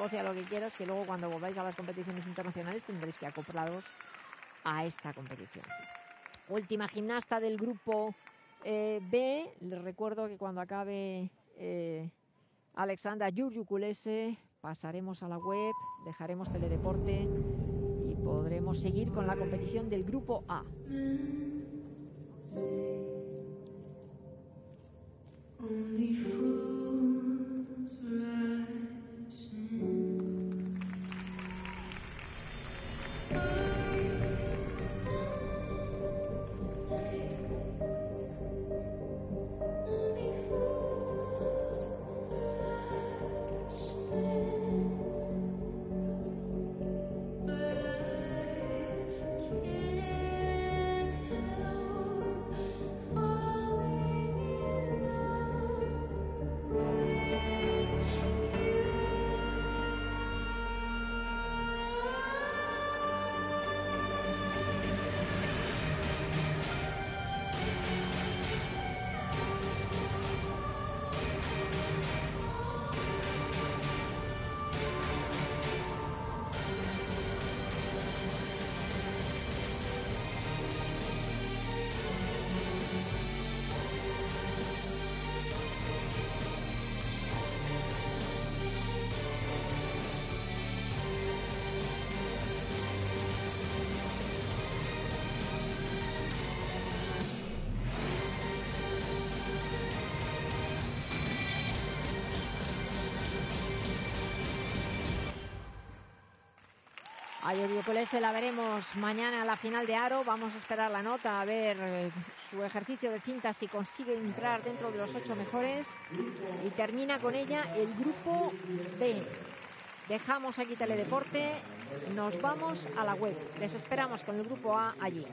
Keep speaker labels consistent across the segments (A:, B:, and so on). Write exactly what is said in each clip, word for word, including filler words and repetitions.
A: Escocia, lo que quieras, que luego cuando volváis a las competiciones internacionales tendréis que acoplaros a esta competición. Última gimnasta del grupo eh, B. Les recuerdo que cuando acabe eh, Alexandra Giurgiu-Kulese pasaremos a la web, dejaremos Teledeporte y podremos seguir con la competición del grupo A. Only fools rush in. A Giurgiu-Kulese la veremos mañana a la final de aro. Vamos a esperar la nota, a ver eh, su ejercicio de cinta, si consigue entrar dentro de los ocho mejores. Y termina con ella el grupo B. Dejamos aquí Teledeporte, nos vamos a la web. Les esperamos con el grupo A allí.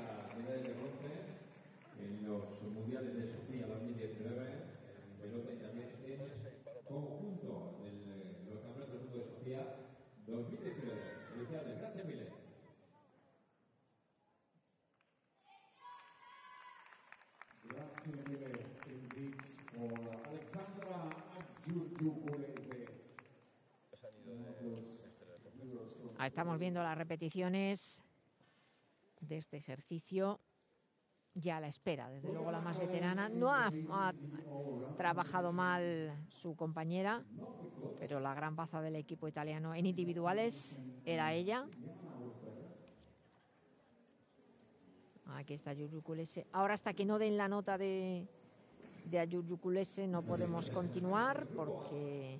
B: En los mundiales de Sofía dos mil diecinueve, en pelota y también en conjunto de los campeonatos del mundo de Sofía dos mil diecinueve. Felicidades, gracias mille. Grazie mille indeed for Alexandra Giurgiu-Kulese.
A: Ahí estamos viendo las repeticiones de este ejercicio. Ya a la espera, desde luego la más veterana. No ha, ha trabajado mal su compañera, pero la gran baza del equipo italiano en individuales era ella. Aquí está Giurgiu-Kulese. Ahora, hasta que no den la nota de, de Giurgiu-Kulese no podemos continuar porque